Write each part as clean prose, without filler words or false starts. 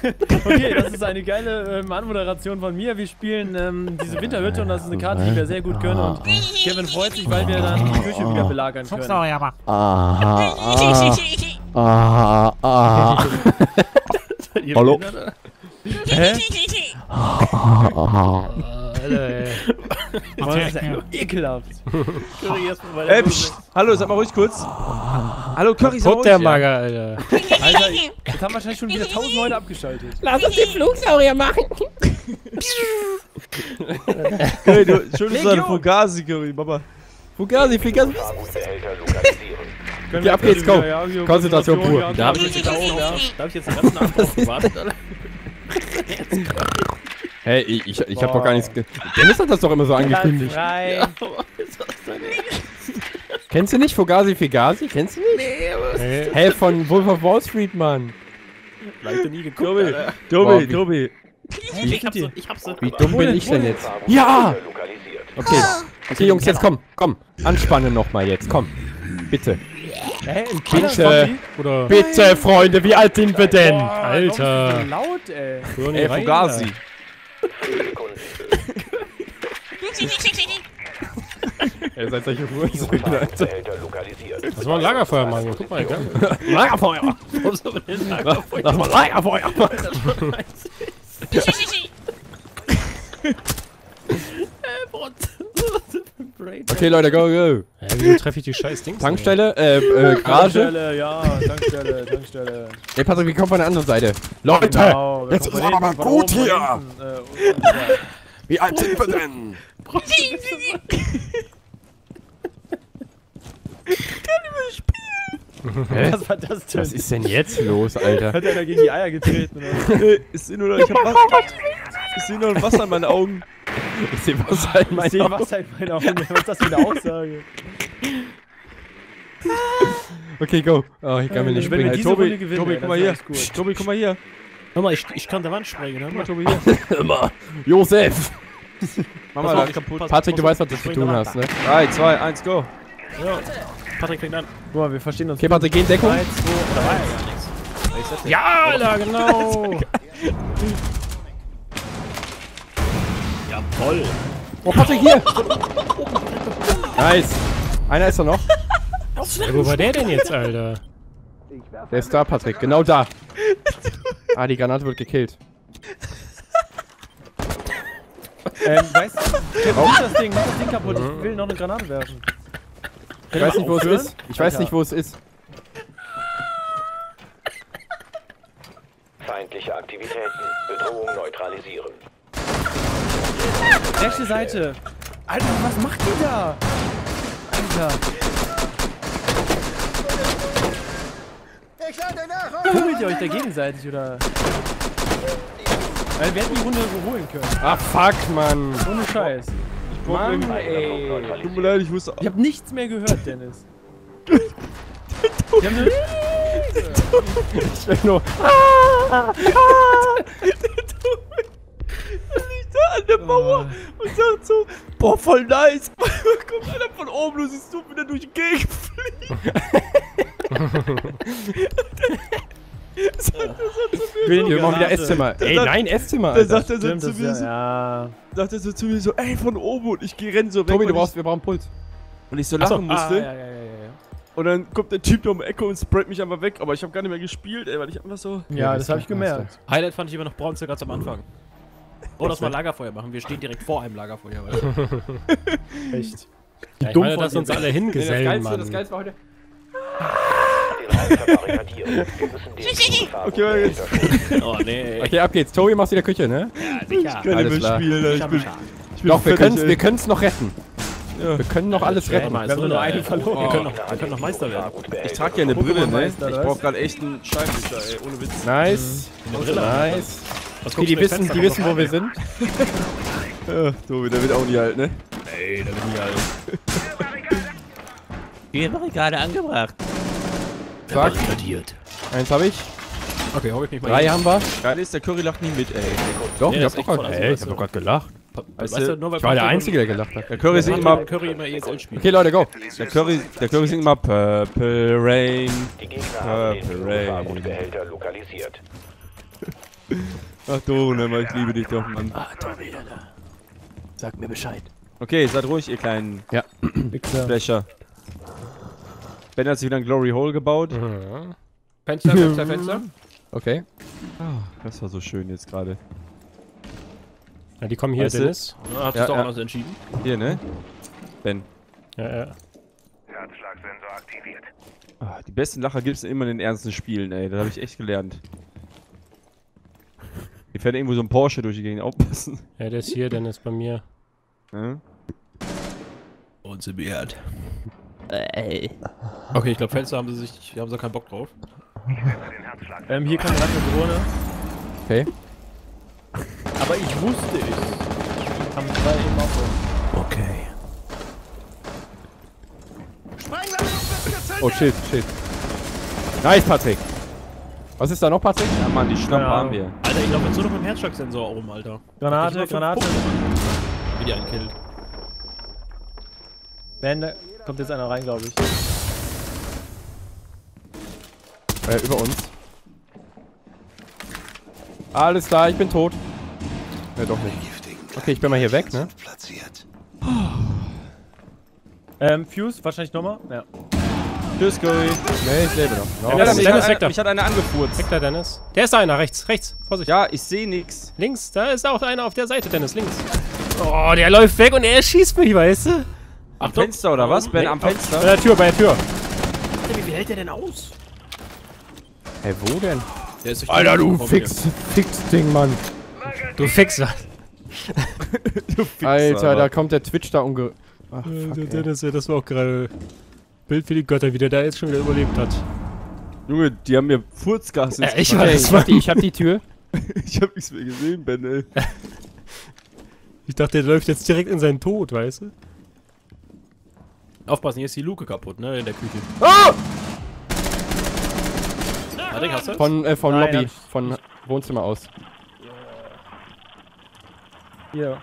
Okay, das ist eine geile Anmoderation von mir. Wir spielen diese Winterhütte und das ist eine Karte, die wir sehr gut können. Und Kevin freut sich, weil wir dann die Küche wieder belagern können. Hallo? Hä? Das ist ja ekelhaft. Hallo, sag mal ruhig kurz. Hallo, Curry, sag mal ruhig. Der Mager, Alter. Alter, jetzt haben wahrscheinlich schon wieder 1000 Leute abgeschaltet. Lass uns den Flugsaurier machen. Curry, du schuldest an Fugazi, Curry, Baba. Fugazi. Okay, ab geht's, go. Konzentration pur. Ja, da hab ich jetzt den ganzen Abend drauf gewartet, Alter. Hey, ich hab doch gar nichts Dennis hat das doch immer so angekündigt. Ja, Kennst du nicht Fugazi Figasi? Kennst du nicht? Nee, aber hey, von Wolf of Wall Street, Mann. Leider nie geguckt, Tobi. Wie dumm bin ich denn jetzt? Ja! Okay, Jungs, jetzt komm. Anspannen nochmal jetzt, komm. Bitte. Bitte, Freunde, wie alt sind wir denn? Boah, Alter. So laut, ey. Ey, Fugazi. Ihr seid solche Hurensohn, Alter. Lass mal ein Lagerfeuer machen. Guck mal, gell? Lagerfeuer! Lass mal Lagerfeuer machen! Okay, Leute, go! Wieso treffe ich die scheiß Dings? Tankstelle, Garage. Tankstelle. Ey, Patrick, wir kommen von der anderen Seite. Leute! Genau, jetzt ist aber mal gut hier! Wie alt sind wir denn? Hä? Was war das denn? Was ist denn jetzt los, Alter? Hat einer gegen die Eier getreten, oder? Ich seh nur noch ein Wasser in meinen Augen. Ich seh Wasser in meinen Augen. Was ist das für eine Aussage? Okay, go. Oh, ich kann mir nicht Wenn wir springen. diese Runde gewinnen, Tobi, ey, guck mal das hier. ist gut. Tobi, guck mal hier. Hör mal, ich kann der Wand sprengen. Hör mal, Tobi, hier. Immer. Josef! Mach mal das kaputt. Patrick, du weißt, was du zu tun hast, ne? 3, 2, 1, go. Ja. Patrick fängt an. Guck mal, wir verstehen uns. Okay, Patrick, geh in Deckung. 3, 2, 3. Ja, Alter, genau. Jawoll. Oh, Patrick, hier! Nice. Einer ist da noch. Ja, wo war der denn jetzt, Alter? Der ist da, Patrick. Genau da. Ah, die Granate wird gekillt. Weißt du, mach das Ding kaputt. Ich will noch eine Granate werfen. Ich weiß nicht, wo es ist. Ich weiß nicht, wo es ist. Feindliche Aktivitäten. Bedrohung neutralisieren. Rechte Seite. Alter, was macht die da? Alter. Kummelt ihr euch da gegenseitig, oder? Wir hätten die Runde so holen können. Ah, fuck, Mann. Ohne Scheiß. Mann, ey. Tut mir leid, ich wusste. Ich hab nichts mehr gehört, Dennis. Ich hab nur... Ich will nur... An der Mauer und sagt so, boah, voll nice. Kommt einer von oben, du siehst du wieder durch die Gegend fliegen. Wir machen wieder Esszimmer. Ey, nein, Esszimmer, Da Alter. sagt er so zu mir so, Ja. sagt er so zu mir so, ey, von oben, und ich renn so weg. Tobi, und wir brauchen Puls. und ich so lachen musste. Ja. Und dann kommt der Typ da um die Ecke und sprayt mich einfach weg, aber ich habe gar nicht mehr gespielt, ey, weil ich einfach so... Ja, das habe ich gemerkt. Highlight fand ich immer noch Bronze ganz am Anfang. Oh, lass mal Lagerfeuer machen. Wir stehen direkt vor einem Lagerfeuer. Echt. Ja, ich dumm meine, von dass dir. uns alle hingesellen, Mann. Das Geilste war heute... Den Raum verbarrikadieren. Wir müssen den Gefahr Okay, jetzt Oh, nee. Okay, ab geht's. Tobi, machst wieder Küche, ne? Ja, sicher. kann ich Alles mehr klar. spielen, Alter. Ich bin Doch, wir fertig, können's noch retten. Ja. Wir können noch alles retten. Mal, Wir haben so nur eine eine verloren. Wir können noch Meister werden. Ich trage ja eine Brille, ne? Pokémon-Meister, Ich oder brauch was? gerade echt einen Scheibenwischer, ey, ohne Witz. Nice. Brille. Nice. Was Okay, die wissen, wo wir sind. Ja, Tobi, der wird auch nie alt, ne? Ey, da bin ich alt. Hier habe ich gerade angebracht. Zack. Eins habe ich. Okay, hol ich mich mal 3 hin. haben wir. Geil ist, der Curry lacht nie mit, ey. Doch, Nee, ich das hab ist doch echt gerade. voll, Ey, also ich hab doch gerade gelacht. Weißt du, nur weil Ich war der Patrick Einzige, der gelacht hat. Der Curry singt immer... Curry immer ESL spielt. Okay, Leute, go. Der Curry singt immer Purple Rain. Die Gegner haben den Purple Rain. Flugwagenbehälter lokalisiert. Ach Dorian, ich liebe dich doch, Mann. Ah, Dorian. Sag mir Bescheid. Okay, seid ruhig, ihr kleinen Wichser. Flächer. Ben hat sich wieder ein Glory Hole gebaut. Fenster, Fenster, Fenster. Okay. Das war so schön jetzt gerade. Ja, die kommen hier, Weißt du? Dennis. Ja, hat sich doch anders entschieden. Hier, ne? Ben. Ja. Herzschlagsensor aktiviert. Ah, die besten Lacher gibt's immer in den ernsten Spielen, ey. Das habe ich echt gelernt. Hier fährt irgendwo so ein Porsche durch die Gegend. Aufpassen. Ja, der ist hier, Dennis, bei mir. Ja? Und sie beehrt. Okay, ich glaube, Fenster haben sie keinen Bock drauf. Hier kommt gerade eine Drohne. Okay. Aber ich wusste es. Haben zwei eben auch so. Okay. Oh shit. Nice, Patrick. Was ist da noch, Patrick? Ja, Mann, die Schnappen Ja. haben wir. Alter, ich glaube, jetzt nur noch mit dem Herzschlagsensor oben, Alter. Granate. Wie die einen killt. Ben, da kommt jetzt einer rein, glaube ich. Über uns. Alles klar, ich bin tot. Ja, doch nicht. Okay, ich bin mal hier weg, ne? Fuse, wahrscheinlich nochmal. Ja. Tschüss, Curry. Nee, ich lebe noch. Ja, No. Dennis, weg da. Mich hat einer angefurzt. Weg da, Dennis. Der ist da einer, rechts. Vorsicht. Ja, ich sehe nix. Links, da ist auch einer auf der Seite, Dennis, links. Oh, der läuft weg und er schießt mich, weißt du? Am Fenster oder was? Ben, am Fenster? Bei der Tür. Wie viel hält der denn aus? Hey, wo denn? Der ist durch Alter, die du Luke Fix-Ding, Mann. Du Fixer. Alter, da kommt der Twitch da Ach, fuck, ey. Dennis, das war auch gerade Bild für die Götter, wie der da jetzt schon wieder überlebt hat. Junge, die haben mir Furzgas ins Ich Gesicht. weiß. Ich hab die Tür. Ich hab nichts mehr gesehen, Ben, ey. Ich dachte, der läuft jetzt direkt in seinen Tod, weißt du? Aufpassen, hier ist die Luke kaputt, ne? In der Küche. Ah! Patrick, hast du? Von Nein, Lobby. hab ich- Von Wohnzimmer aus. Hier.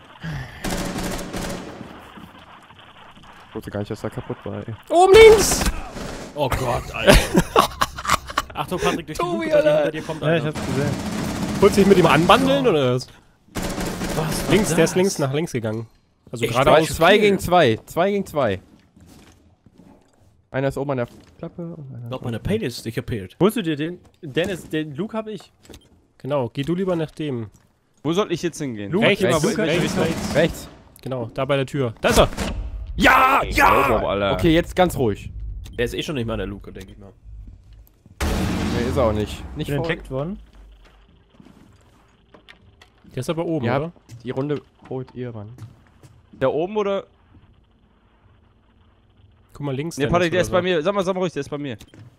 Ich wusste gar nicht, dass da kaputt war, ey. Oben links! Oh Gott, Alter. Achtung, Patrick, durch die Luke, da hinter dir kommt Ja, ich einer. hab's gesehen. Wolltest du dich mit ihm anbandeln, oder was? Was? Links, der ist links nach links gegangen. Also Ich geradeaus. 2 gegen 2. 2 gegen 2. Einer ist oben an der Klappe. Und einer Ich glaube, meine Pain ist dich appeared. Holst du dir den? Dennis, den Luke hab ich. Genau, geh du lieber nach dem. Wo soll ich jetzt hingehen? Luke, Rechts, rechts, Luke, rechts. rechts. Genau, da bei der Tür. Da ist er! Ja! Ja! Alter. Okay, jetzt ganz ruhig. Der ist eh schon nicht mal an der Luke, denke ich mal. Nee, ist er auch nicht. Ich Nicht bin vor. entdeckt worden. Der ist aber oben, Ja, oder? die Runde holt ihr, Mann. Da oben oder? Guck mal links. Ne, Dennis, Patrick, der oder ist bei mir. Sag mal ruhig, der ist bei mir.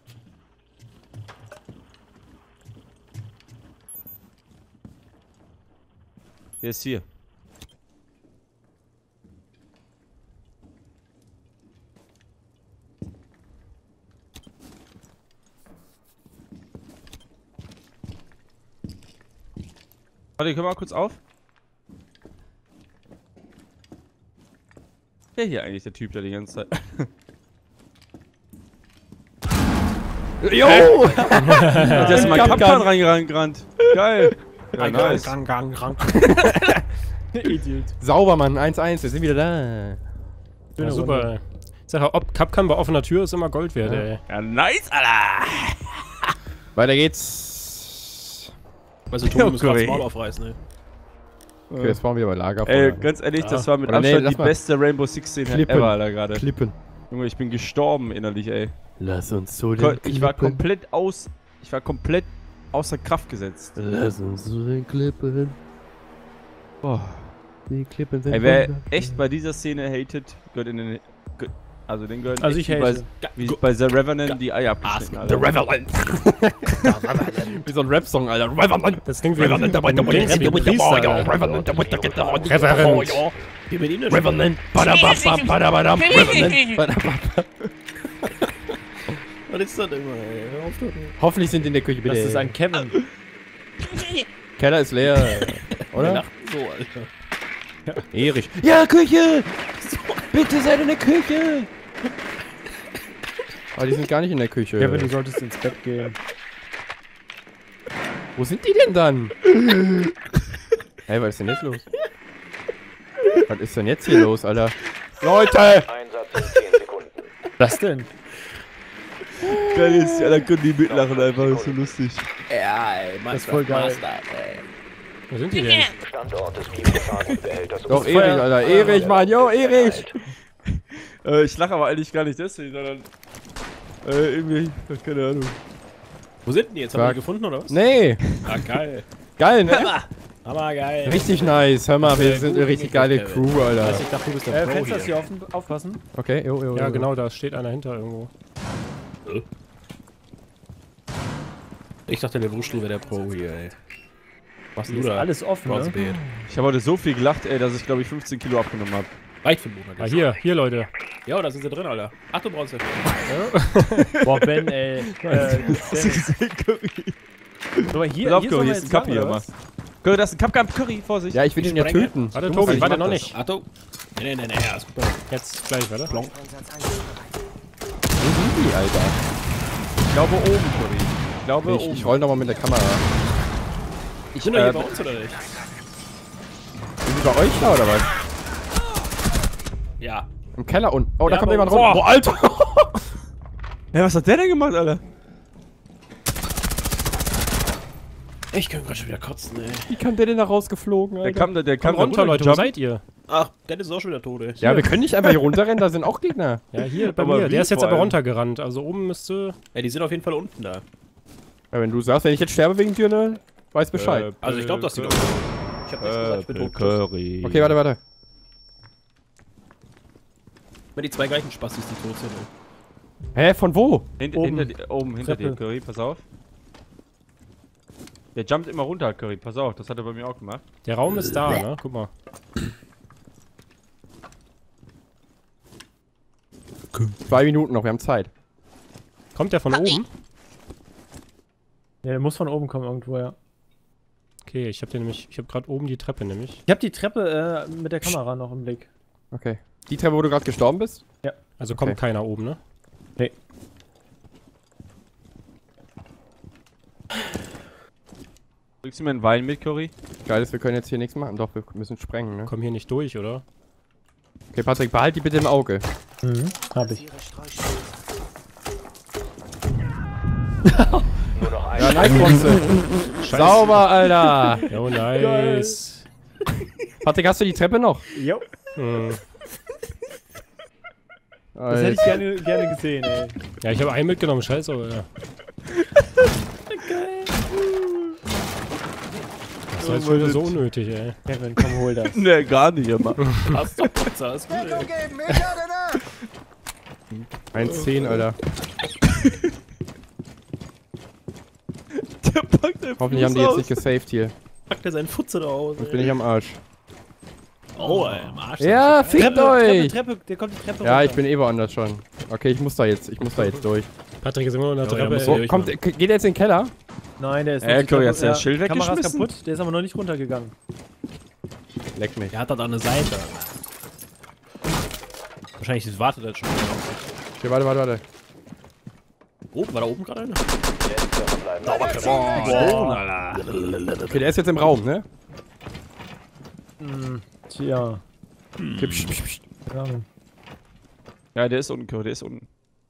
Der ist hier. Warte, komm mal kurz auf. Der hier eigentlich, der Typ, der die ganze Zeit. Jo! Der ist in mein Kapkan reingerannt. Geil. Ja, nice. Idiot. Sauber, Mann. 1-1. Wir sind wieder da. Ja, super. Ich sag ja, ob Capcom bei offener Tür ist immer Gold wert, ey. Ja, nice, Alter. Weiter geht's. Also, Tobi muss gerade Curry. das Maul aufreißen, ey. Okay, jetzt brauchen wir aber Lager. Ey, ganz ehrlich, das war mit Oder nee, Abstand lass die mal. beste Rainbow Six Szene Klippen. ever, Alter, gerade. Klippen. Junge, ich bin gestorben innerlich, ey. Lass uns zu Ich war komplett außer Kraft gesetzt. Lass uns zu den Klippen. Boah. Die Klippen sind Ey, wer echt bei dieser Szene hatet, gehört in den... Also den gehören Also echt ich wie hate. wie bei The Revenant die Eier abgeschnitten, Alter. Revenant. Wie so ein Rap-Song, Alter. Revenant. Das klingt wie ein Priester. Revenant. Geh mit ihm denn Revenant. Badababam, badabadam. Revenant. Badababam. Was ist das immer, ey? Hör auf damit. Hoffentlich sind die in der Küche, bitte. Das ist ein Kevin. Keller ist leer. Der Oder? lacht so, Alter. Erich. Ja, Küche! Bitte seid in der Küche! Aber die sind gar nicht in der Küche. Kevin, du solltest ins Bett gehen. Wo sind die denn dann? Hey, was ist denn jetzt los? Was ist denn jetzt hier los, Alter? Leute! Einsatz in 10 Sekunden. Was denn? Geil ist, ja, da können die mitlachen einfach, das ist so lustig. Ja, ey, Das ist voll geil. Wo sind die denn? Standort des Biogefahren behält das Doch, Erich, Alter. Erich, Mann. Jo, Erich. Ich lache aber eigentlich gar nicht deswegen, sondern irgendwie, keine Ahnung. Wo sind denn die jetzt? Haben wir die gefunden oder was? Nee. Ah, geil. Geil, ne? Aber geil. Richtig nice. Hör mal, wir sind eine richtig geile Crew, Alter. Ich dachte, du bist der Pro Fenster hier. hier aufpassen. Okay, jo. Ja, genau, da steht einer hinter irgendwo. Ich dachte, der Wuschel wäre der Pro hier, ey. Was Hier du ist da? alles offen, ne? Bronzebeet. Ich habe heute so viel gelacht, ey, dass ich glaube ich 15 Kilo abgenommen habe. Reicht für einen Monat. Ah, hier, Leute. Ja, da sind sie drin, Alter. Ach, du Bronze. Boah, Ben, ey. Hast du gesehen, Curry? Guck mal, hier, Pass auf, hier Curry, sollen wir ist ein jetzt Cup lang, hier, oder Mann. was? Curry, das ist ein Cup Curry, Vorsicht. Ja, ich will ihn ja Sprenge. töten. Warte, Du Tobi, musst- warte ich noch mach nicht. Achtung. Nee, ja, ist gut. Jetzt gleich, warte. das. Wo sind die, Alter? Ich glaube oben, Curry. Ich glaube oben. Ich roll nochmal mit der Kamera. Sind die hier bei uns oder nicht? Sind die bei euch da, oder was? Ja. Im Keller unten. Oh, da Ja, kommt bei jemand uns. rum. Oh, Alter! Ja, was hat der denn gemacht, Alter? Ich kann gerade schon wieder kotzen, ey. Wie kam der denn da rausgeflogen, Alter? Der kam Komm runter, Leute, wo seid ihr? Ach, Dennis ist auch schon wieder tot, ey. Ja, wir können nicht einfach hier runterrennen, da sind auch Gegner. Ja, hier bei Aber mir. wie Der ist jetzt vor aber allem? runtergerannt. Also oben müsste... Ja, die sind auf jeden Fall unten da. Ja, wenn du sagst, wenn ich jetzt sterbe wegen dir, ne? Weiß Bescheid. Also ich glaube, dass die doch. Ich hab nichts gesagt, ich bin tot. Curry. Okay, warte. Wenn die zwei gleichen Spastis, die tot sind, ey. Hä, von wo? Oben hinter Treppe. dir, Curry, pass auf. Der jumpt immer runter, Curry, pass auf, das hat er bei mir auch gemacht. Der Raum ist da, ne? Guck mal. 2 Minuten noch, wir haben Zeit. Kommt der von oben? Ja, der muss von oben kommen irgendwo, ja. Okay, ich habe gerade oben die Treppe nämlich. Ich hab die Treppe mit der Kamera noch im Blick. Okay. Die Treppe, wo du gerade gestorben bist? Also kommt Okay. keiner oben, ne? Bringst du mir einen Wein mit, Curry? Geil ist, wir können jetzt hier nichts machen. Doch, wir müssen sprengen, ne? Komm hier nicht durch, oder? Okay, Patrick, behalt die bitte im Auge. Mhm, hab ich. Nur noch ein Ja, nice, Bronze. Sauber, Alter. Jo, nice. Patrick, hast du die Treppe noch? Jo. Hm. Das hätte ich gerne gesehen, ey. Ja, ich habe einen mitgenommen, scheiße, aber ja. Das war jetzt schon wieder so unnötig, ey. Kevin, komm, hol das. Ne, gar nicht, immer. Hast du Pizza, ist gut, ey. 1,10, Alter. Der packt den Hoffentlich haben die jetzt nicht gesaved hier. Packt er seinen Futze da aus, Jetzt bin ich am Arsch. Oh, ey, im Arsch. Ja, fickt euch! Treppe, der kommt die Treppe Ja, runter. ich bin eh woanders schon. Okay, ich muss da jetzt durch. Patrick ist immer noch in der Ja, Treppe, muss So, durch, kommt, geht er jetzt in den Keller? Nein, der ist Curry, die Treppe- hast du das Schild Kamera ist weggeschmissen? kaputt, der ist aber noch nicht runtergegangen. Leck mich. Der hat da eine Seite. Wahrscheinlich wartet er schon. Okay, warte. Oben, war da oben gerade einer? Okay, der ist jetzt im Raum, ne? Tja. Okay, pst. Ja. Ja, der ist unten, Curry, der ist unten.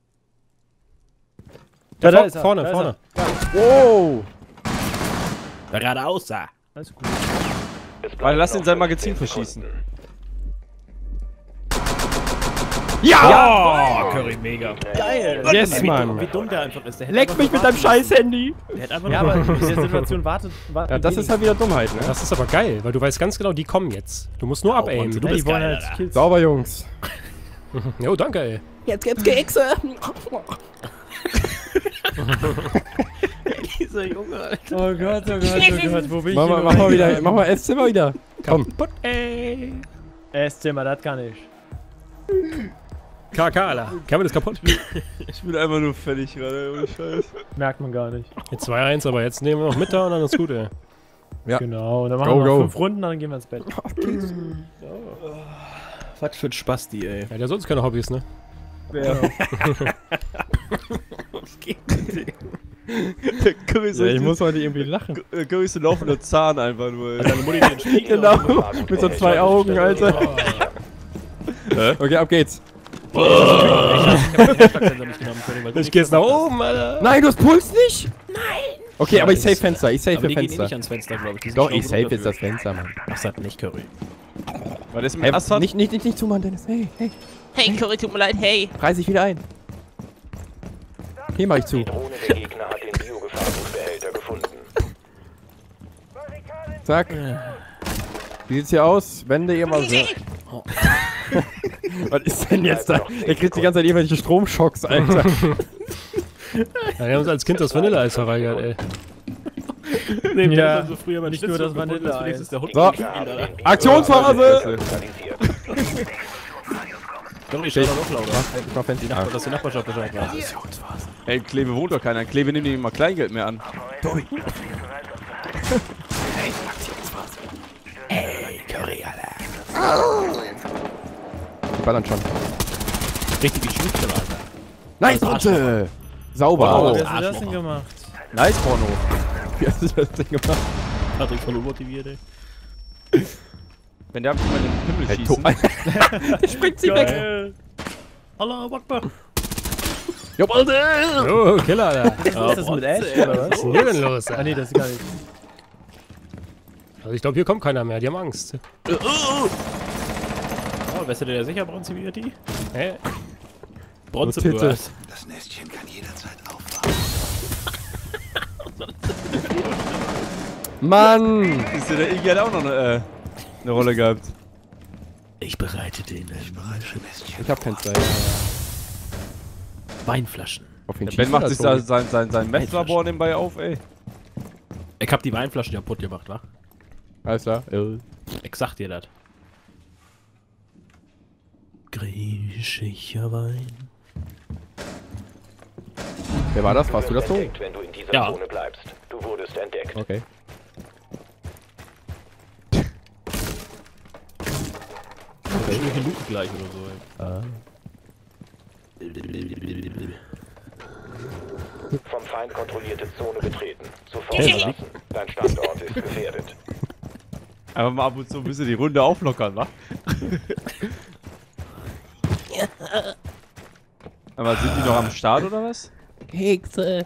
Da Vor- ist er. vorne, da ist vorne. Wow! Der gerade aussah. Alles gut. Warte, lass ihn sein Magazin verschießen. Ja! Oh, Curry, mega. Geil! Yes, Mann! Wie dumm der einfach ist. Der hätte Leck einfach mich nur mit deinem warten scheiß Handy! müssen. Der hätte einfach Ja, nur aber in der Situation wartet. Ja, das ist halt wieder Dummheit, ne? Das ist aber geil, weil du weißt ganz genau, die kommen jetzt. Du musst nur abaimen. Mann, Ja, du die bist wollen geil, halt Alter. Kills. Sauber, Jungs. Jo, danke, ey. Jetzt gibt's Kekse! Dieser Junge, Alter. Oh Gott, wo bin ich Mach mal Esszimmer wieder. Komm. Esszimmer, das kann ich. KK, Alter. Kevin ist kaputt. Ich bin einfach nur fertig gerade, ohne Scheiß. Merkt man gar nicht. Jetzt 2-1, aber jetzt nehmen wir noch mit da und dann ist gut, ey. Ja. Genau, und dann machen Go, wir noch go. 5 Runden, dann gehen wir ins Bett. Was für ein Spasti, ey. Ja, der hat sonst keine Hobbys, ne? Ja. Was geht mit dem? Der Curry ist Ja, ich muss heute irgendwie lachen. Curry ist ein laufender Zahn einfach nur. Deine Mutti den Spiegel. Genau, mit so 2 Augen, Alter. Okay, ab geht's. Ich geh jetzt nach oben, Alter. Nein, du hast Puls nicht? Nein. Okay, aber ich save Fenster, ich save Aber die gehen Fenster. nicht ans Fenster, glaube ich. Die sind Doch, schlau ich save genug jetzt dafür. das Fenster, Mann. Das hat nicht Curry. War das mit Hey, Assad? nicht zumachen, Dennis. Hey, hey. Hey, Curry, tut mir leid, hey. Reiß ich wieder ein. Hier mach ich zu. Die Drohne der Gegner hat den Biogefahrgutsbehälter gefunden. Zack. Wie sieht's hier aus? Wände ihr mal so. Was ist denn jetzt da? Der kriegt die ganze Zeit irgendwelche Stromschocks, Alter. Ja, wir haben uns als Kind das Vanilleeis verweigert, ey. Nee, Ja, also früher mal nicht nur das Vanilleeis. ist der Hund. So, Aktionsphase! Curry, stell doch lauter. Ich mach Fenster. Dass die Nachbarschaft Bescheid weiß. Ey, in Kleve wohnt doch keiner. In Kleve nimmt nicht mal Kleingeld mehr an. Die ballern schon. Richtige Schnitzel, Alter. Nice, Runde! Sauber. Wie hast du das denn gemacht? Nice, Porno. Wie hast du das denn gemacht? Patrick voll unmotiviert, ey. Wenn der einfach mal in den Pimmel Hey, schießen. Der springt sie weg. Geil. Allah Akbar. Jo, Alter! Oh, Killer, Alter. Ist das mit Ash oder was? Was ist denn hier denn los, Ah Alter? nee, das ist gar nicht. Also ich glaube, hier kommt keiner mehr, die haben Angst. Oh, wärst du dir sicher, Bronze-Beauty? Hä? Bronze-Burst. Das Nestchen kann jederzeit aufwachen. Mann! Ist ja der Iggy hat auch noch eine Rolle gehabt. Ich bereite den Ich hab Fenster. Weinflaschen. Auf den Ben macht sich da da. sein Messlabor nebenbei auf, ey. Ich hab die Weinflaschen kaputt gemacht, wa? Alles klar. Ich sag dir das. Griechischer Wein. Wer war das? Warst du das so? Entdeckt, wenn du in dieser Ja. Zone bleibst. Du wurdest entdeckt. Okay. Welche Luke gleich oder so, ey. Vom Feind kontrollierte Zone betreten. Sofort verlassen. Dein Standort ist gefährdet. Einfach mal ab und zu ein bisschen die Runde auflockern, wa? Aber sind die noch am Start oder was? Kekse.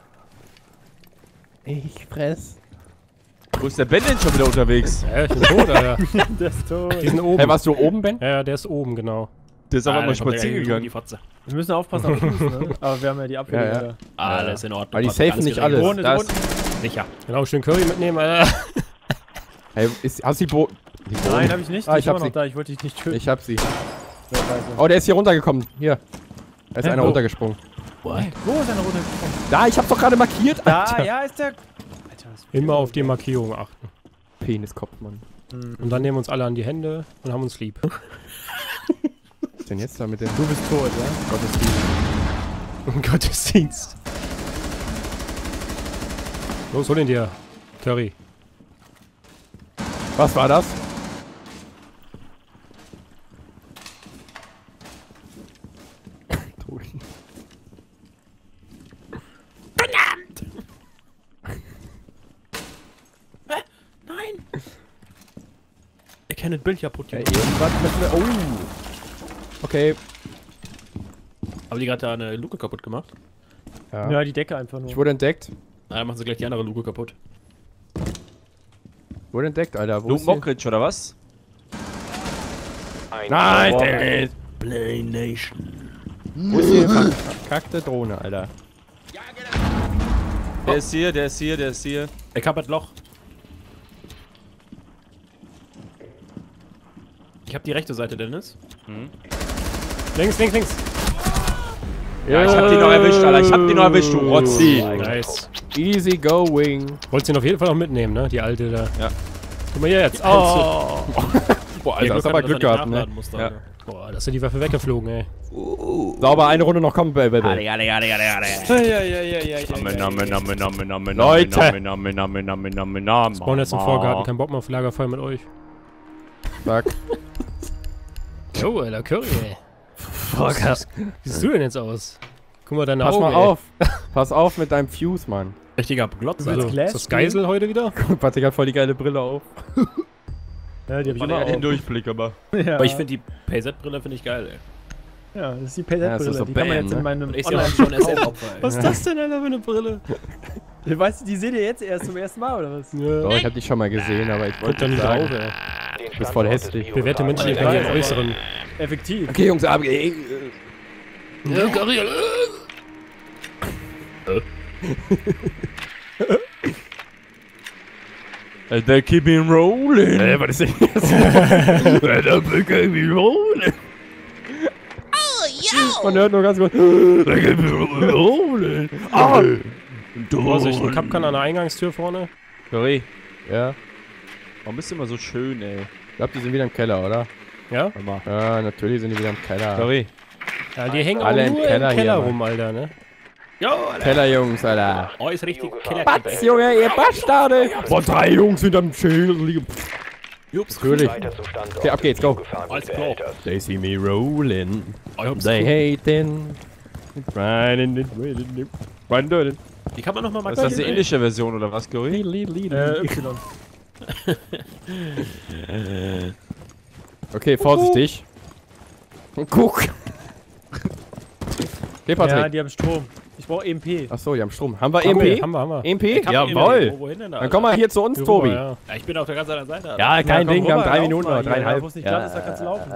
Ich fress. Wo ist der Ben denn schon wieder unterwegs? Ja, ich bin tot, Alter. Der ist tot. Die sind oben. Hey, warst du oben, Ben? Ja, der ist oben, genau. Der ist aber mal da kommt spazieren der gegangen. Die Fotze. Wir müssen aufpassen auf Fuß, ne? Aber wir haben ja die Abwehr. Ja, ja. wieder. Alles in Ordnung. Weil die Patrick, safen nicht geregelt. alles. Drohne, Das- Drohne. Sicher. Genau, schön Curry mitnehmen, Alter. Hey, hast du die Boot? Nein, hab ich nicht. Ah, Die ich ist hab immer noch sie. da. Ich wollte dich nicht töten. Ich hab sie. Wer weiß. Oh, der ist hier runtergekommen. Hier. Da ist einer Wo? runtergesprungen. Wo ist eine Runde? Da, ich hab's doch gerade markiert. Da, Alter. ja, ist der. Alter, was Immer auf die Markierung achten. Peniskopf, Mann. Und dann nehmen wir uns alle an die Hände und haben uns lieb. Was ist denn jetzt da mit dem Du bist tot, ja? Gottesdienst? Gottesdienst. Los, hol ihn dir. Curry. Was war das? Ich kann das Bild kaputt Ja, gemacht. irgendwas müssen wir... Oh! Okay. Haben die gerade da eine Luke kaputt gemacht? Ja. Ja, die Decke einfach nur. Ich wurde entdeckt. Na, dann machen sie gleich die andere Luke kaputt. Wurde entdeckt, Alter. Wo Luke ist hier? Mockridge oder was? Ein Nein, Terror- Dennis! Play Nation. Wo ist die verkackte Drohne, Alter? Der ist hier, der ist hier, der ist hier. Ich hab das Loch. Ich hab die rechte Seite, Dennis. Links, links, links. Ja, ich hab den noch erwischt, Alter. Ich hab den noch erwischt, du Rotzi. Nice. Easy going. Wolltest du ihn auf jeden Fall noch mitnehmen, ne? Die alte da. Ja. Guck mal hier jetzt. Oh! Boah, Alter, hast aber Glück gehabt, ne? Ja. Boah, da ist ja die Waffe weggeflogen, ey. Sauber, eine Runde noch, komm, Baby. Ja, ja, ja, ja, ja. Leute. Spawn jetzt im Vorgarten, kein Bock mehr auf Lagerfeuer mit euch. Sag. Jo, Alter, Curry, ey. Wie siehst du denn jetzt aus? Guck mal deine Pass Augen, mal ey. auf. Pass auf mit deinem Fuse, Mann. Richtiger Glotzer. Also, ist das Geisel heute wieder? Patrick hat voll die geile Brille auf. Ja, die hab ich Man immer hat den auf. Durchblick, aber. Ja. Aber ich finde die PayZ-Brille finde ich geil, ey. Ja, das ist die Ja, das ist PayZ-Brille. so Die kann man Bam, jetzt in ne? meinem Ich sehe auch Online-Shop schon SM-Opfer, ey. Was ist das denn, Alter, für eine Brille? Weißt du, die seht ihr jetzt erst zum ersten Mal, oder was? Ja. Doch, ich hab dich schon mal gesehen, aber ich Guck wollte da nicht sagen. drauf, ey. Den bist voll Standort hässlich. des Bewährte Menschen Biogefahren- hier Ja, ihren aber- Äußeren. Effektiv. Okay, Jungs, ab. Alter, keep him rolling. Was ist denn jetzt? Alter, keep me rolling. Oh, yo! Man hört nur ganz gut. Keep me rolling. Ah. Vorsicht, ein Kapkan an der Eingangstür vorne. Curry, Ja, warum bist du immer so schön, ey? ich glaube, die sind wieder im Keller, oder? Ja? Hör mal. Ja, natürlich sind die wieder im Keller. Curry. Ja, die hängen Alle auch im nur Keller im Keller hier, rum, Alter, ne? Keller, Jungs, Alter. Oh, ist richtig Batz, Junge, ihr Bastarde. Boah, 3 Jungs hinterm Schädel liegen. Jups, Natürlich. Weiter zum Standort Okay, ab geht's, go. des Alles klar. Biogefahrgutsbehälters. They see me rolling. Jups. They hating. Riding. Die kann man nochmal Was ist das, die indische Version oder was, Curry? Y. Okay, vorsichtig. Guck. Okay, Ja, Patrick. die haben Strom. Ich brauche EMP. Achso, die haben Strom. Haben wir Haben EMP? wir, haben wir. EMP? Wo- Jawohl. Wohin denn da? Dann komm mal hier zu uns, Hier Tobi. rüber, ja. Ja, ich bin auf der ganz anderen Seite. Ja, kein Ja, komm Ding, wir haben rüber, 3 lauf Minuten mal oder hier. 3,5. Wo es nicht glatt ist, da kannst du laufen.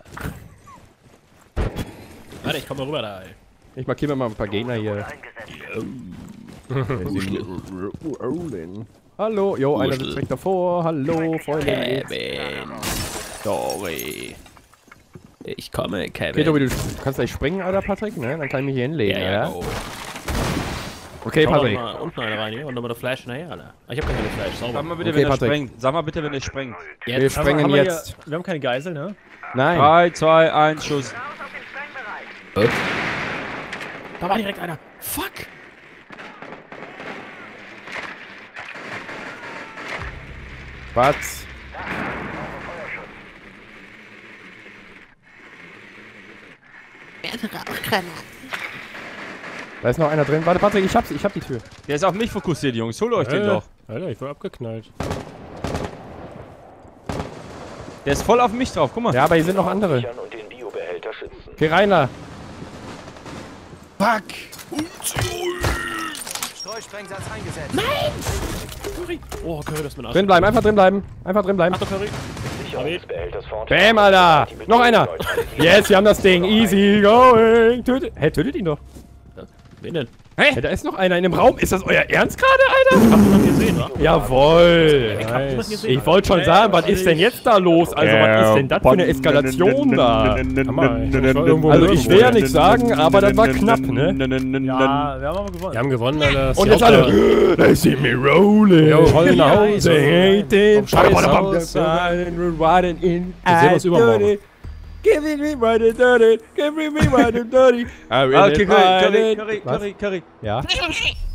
Warte, ich komme mal rüber da, ey. Ich markiere mir mal ein paar Gegner hier. Hallo, jo, einer sitzt direkt davor. Hallo, Freunde. Sorry. Ich komme, Kevin. Okay, Tobi, du kannst gleich springen, Alter, Patrick, ne? Dann kann ich mich hier hinlegen, ja, ja? go. Okay, Hau doch Patrick. mal unten eine rein hier und nochmal eine Flash nachher, Alter. Ich hab gar keine Flash, Sag sauber. mal bitte, Okay, wenn er Patrick. sprengt. Sag mal bitte, wenn er sprengt. Wir sprengen Hier, jetzt. wir haben keine Geisel, ne? Nein. 3, 2, 1, Schuss. Da war direkt einer. Fuck! Batz. Da ist noch einer drin. Warte, Patrick, ich hab die Tür. Der ist auf mich fokussiert, Jungs. Holt euch den doch. Alter, ich wurde abgeknallt. Der ist voll auf mich drauf. Guck mal. Ja, aber hier sind noch andere. Sichern und den Biobehälter schützen. Okay, Rainer. Streusprengsatz eingesetzt. Oh, Curry, das ist mein Arsch. Drin bleiben, einfach drin bleiben. Einfach drin bleiben. Achtung, Curry. Sicherung des Behälters vor Ort. Bam, Alter. Noch einer. Yes, wir haben das Ding. Easy going. Tötet. Hä, tötet ihn doch. Wen denn? Hä, da ist noch einer in dem Raum. Ist das euer Ernst gerade, Alter? Habt ihr mal gesehen, wa? Jawohl. Ich hab niemanden gesehen. Ich wollte schon sagen, was ist denn jetzt da los? Also, was ist denn das für eine Eskalation da? Also, ich will ja nichts sagen, aber das war knapp, ne? Ja, wir haben aber gewonnen. Wir haben gewonnen, Alter. Und jetzt alle. They see me rolling. Jo, rollen nach Hause. They hate it. Scheiß aus. Wir sehen uns übermorgen. Give me right and dirty. Give me right and dirty. I really Okay, find Curry, it. Curry, Was? Curry, Curry. Ja?